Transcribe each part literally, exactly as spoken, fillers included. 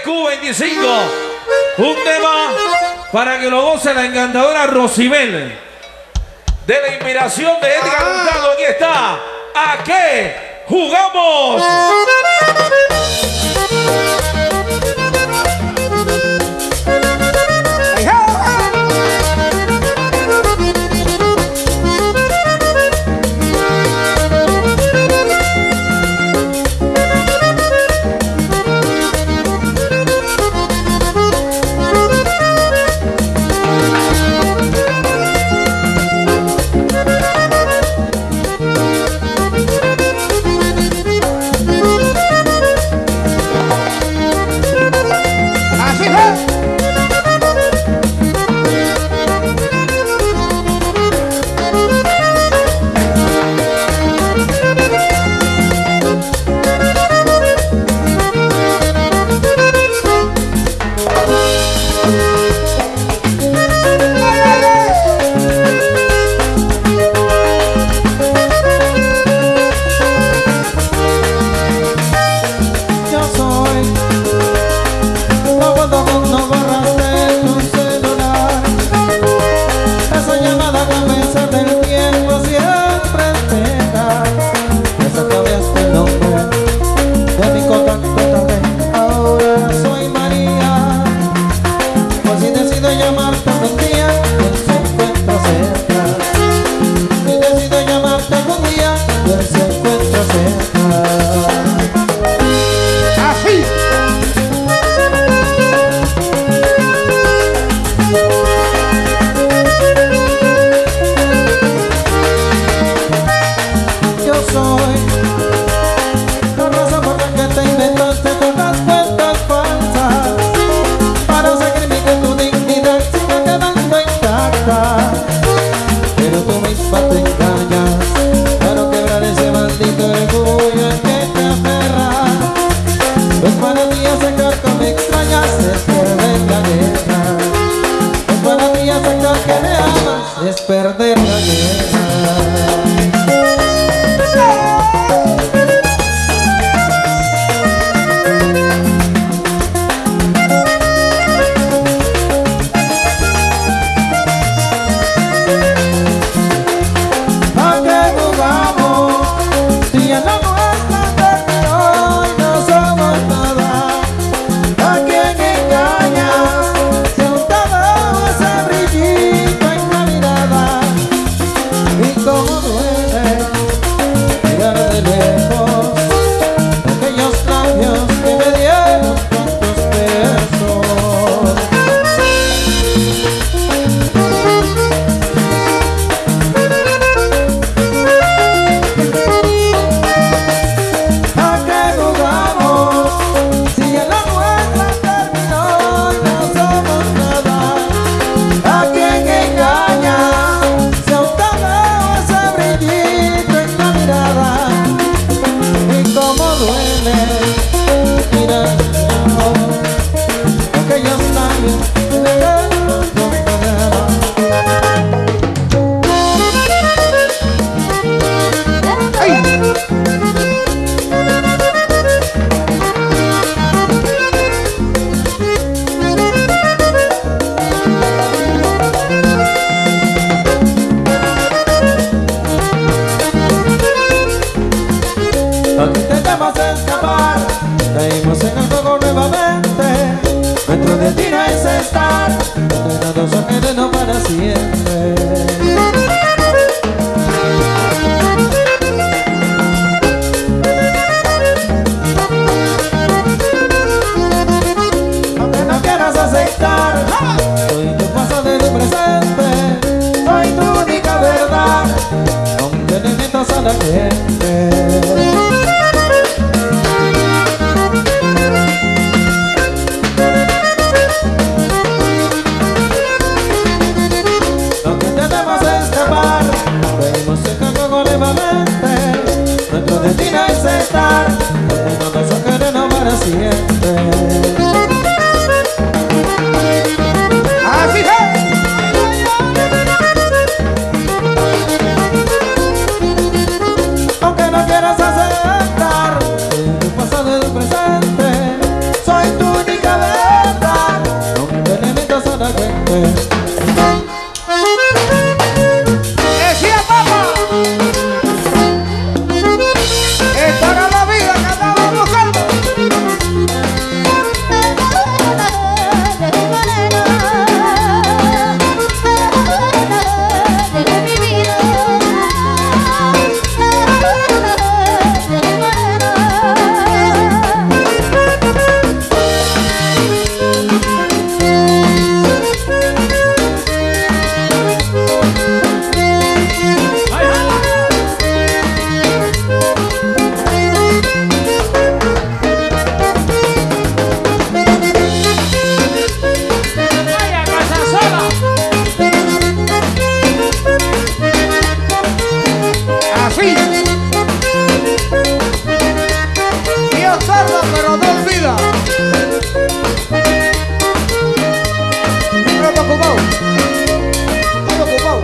Q veinticinco. Un tema para que lo goce la encantadora Rosibel. De la inspiración de Edgar Hurtado. Aquí está. ¿A qué jugamos? Perder la guerra. ¿A qué jugamos? Si ya la nuestra terminó y no somos nada. ¿A quién engaña? Se ha untado ese brillito en la mirada. Y cómo duele mirar de lejos aquellos labios que me dieron tantos besos. ¿A qué jugamos? Si ya la nuestra terminó y no somos nada. ¿A quién engaña? Se ha untado ese brillito en la mirada. Y cómo duele mirar aquellos labios que me dieron tanto besos. Aquí intentamos escapar, caímos en el juego nuevamente. Nuestro destino es estar condenados a querernos para siempre. Aunque no quieras aceptar, soy tu pasado y tu presente. Soy tu única verdad, aunque le mientas a la gente. Aunque intentemos escapar, caímos en el juego nuevamente. Nuestro destino es estar condenados a querernos para siempre. Así es. Aunque no nombre. Decía papá, esta era la vida que andaba buscando. Pero no olvida. No te ocupado. No te ocupado.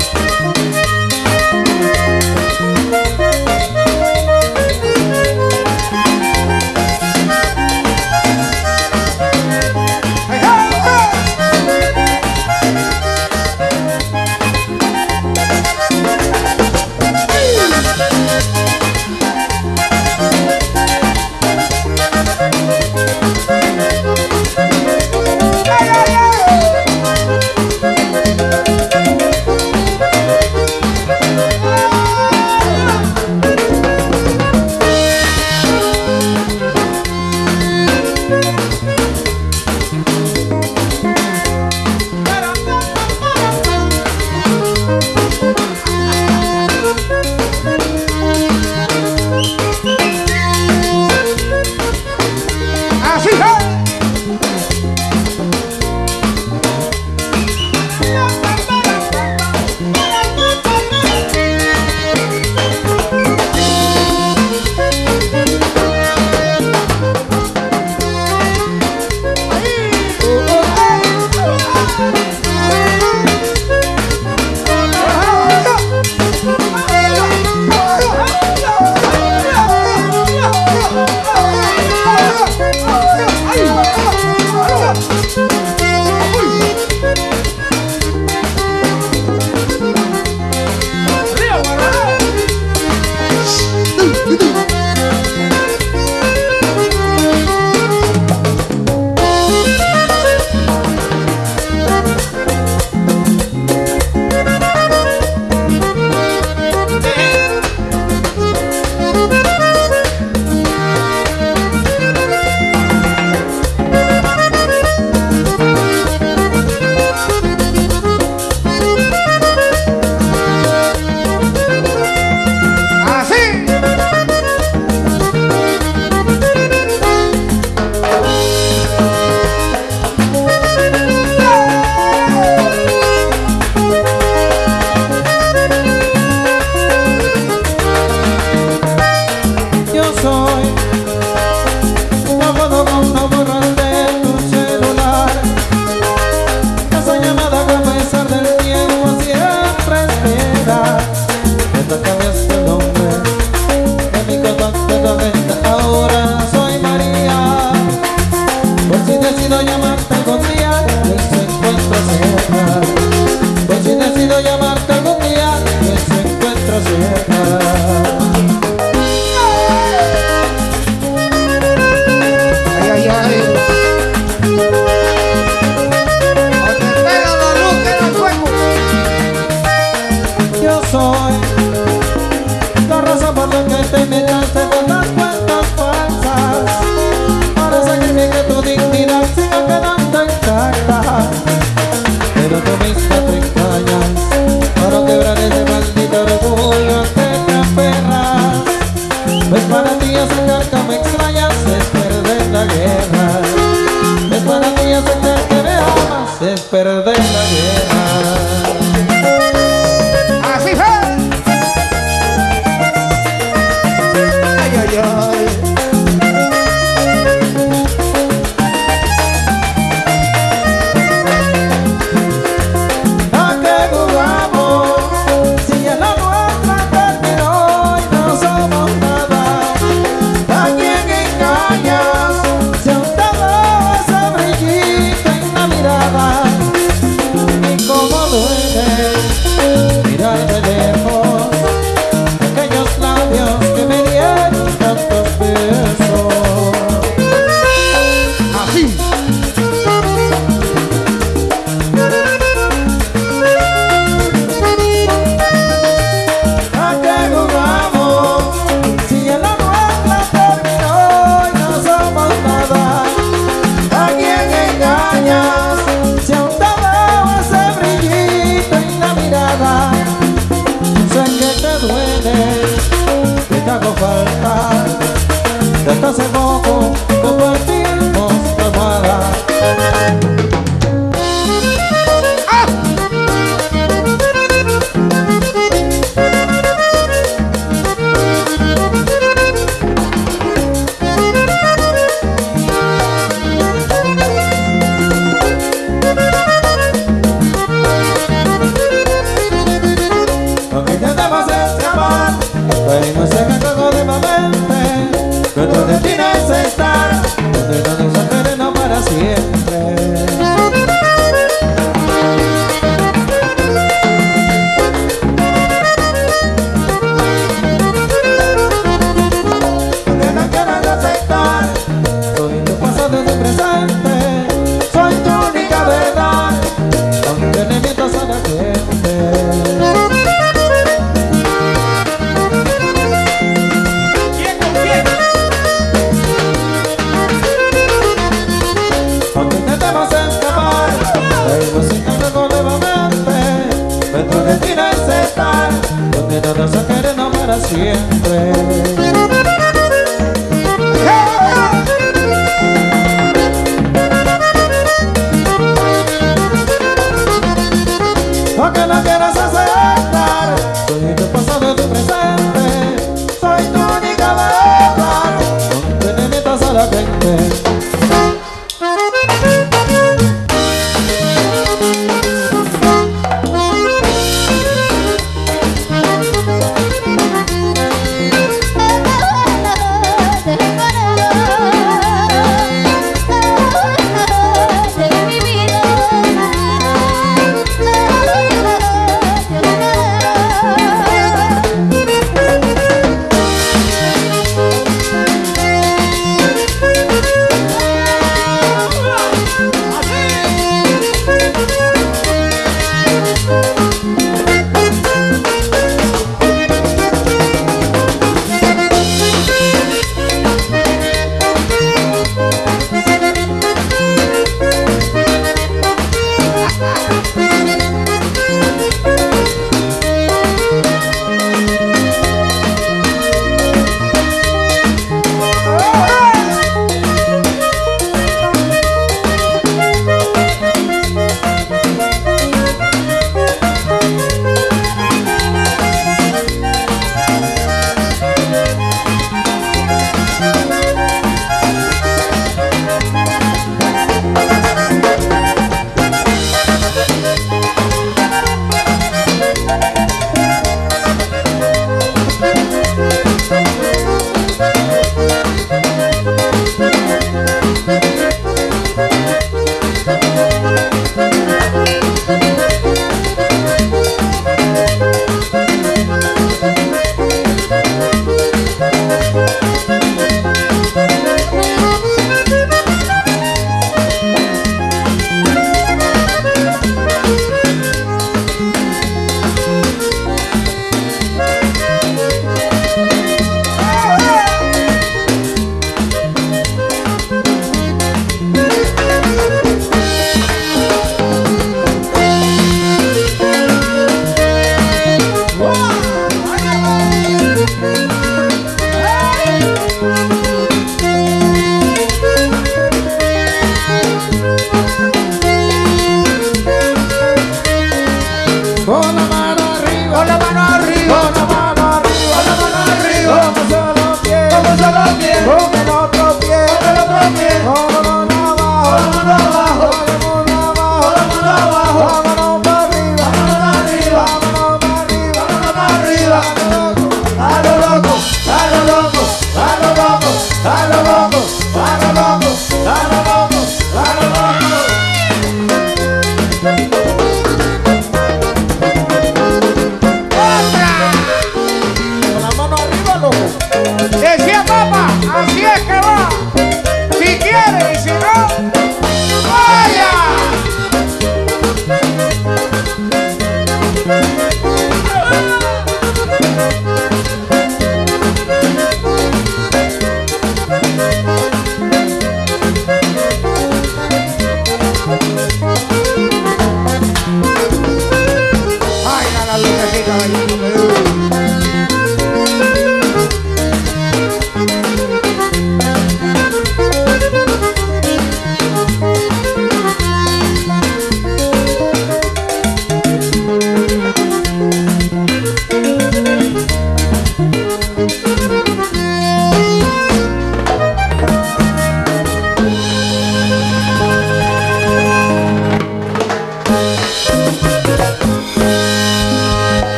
Perder la guerra. Así fue. Ay, ay, ay. te hago falta. Desde hace poco compartimos la almohada. Aunque intentemos escapar, pero no se me cago de mente. Nuestro destino es estar donde no nos esperen para siempre. Aunque no quieras aceptar, soy tu pasado y tu presente. Soy tu única verdad, aunque le mientas a la gente. Aunque intentemos escapar, reímos sin cargo nuevamente. Nuestro destino es estar donde no nos queremos para siempre. Aunque no quieras aceptar, soy tu pasado y tu presente. Soy tu única verdad, aunque te metas a la gente. Si quiere y si no, vaya.